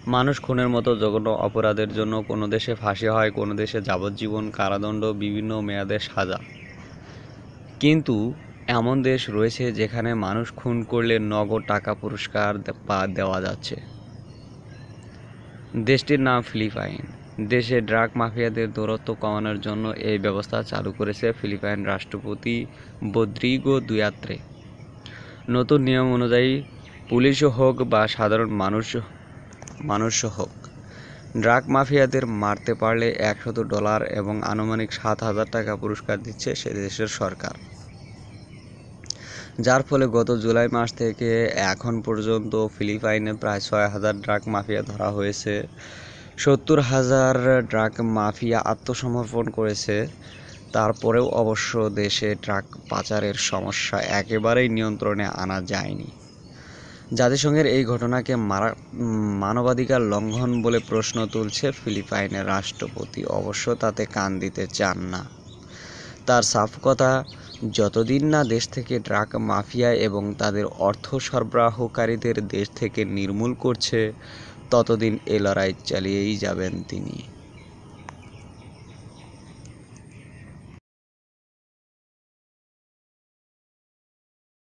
মানুষ খুনের মতো জঘন্য অপরাধের জন্য কোনো দেশে ফাঁসি হয়, কোনো দেশে যাবজ্জীবন কারাদণ্ড, বিভিন্ন মেয়াদের সাজা। কিন্তু এমন দেশ রয়েছে যেখানে মানুষ খুন করলে নগদ টাকা পুরস্কার দেওয়া যাচ্ছে। দেশটির নাম ফিলিপাইন। দেশে ড্রাগ মাফিয়াদের দৌরাত্ম্য কমানোর জন্য এই ব্যবস্থা চালু করেছে ফিলিপাইন রাষ্ট্রপতি রদ্রিগো দুয়ার্তে। নতুন নিয়ম অনুযায়ী পুলিশ হোক বা সাধারণ মানুষ হোক, ড্রাগ মাফিয়াদের মারতে পারলে $100 এবং আনুমানিক 7,000 টাকা পুরস্কার দিচ্ছে সে দেশের সরকার। যার ফলে গত জুলাই মাস থেকে এখন পর্যন্ত ফিলিপাইনে প্রায় 6,000 ড্রাগ মাফিয়া ধরা হয়েছে। 70,000 ড্রাগ মাফিয়া আত্মসমর্পণ করেছে। তারপরেও অবশ্য দেশে ড্রাগ পাচারের সমস্যা একেবারেই নিয়ন্ত্রণে আনা যায়নি। জাতিসংঘের এই ঘটনাকে মানবাধিকার লঙ্ঘন বলে প্রশ্ন তুলছে ফিলিপাইনের রাষ্ট্রপতি। অবশ্য তাতে কান দিতে চান না। তার সাফ কথা, যতদিন না দেশ থেকে ড্রাগ মাফিয়া এবং তাদের অর্থ সরবরাহকারীদের দেশ থেকে নির্মূল করছে, ততদিন এ লড়াই চালিয়েই যাবেন তিনি।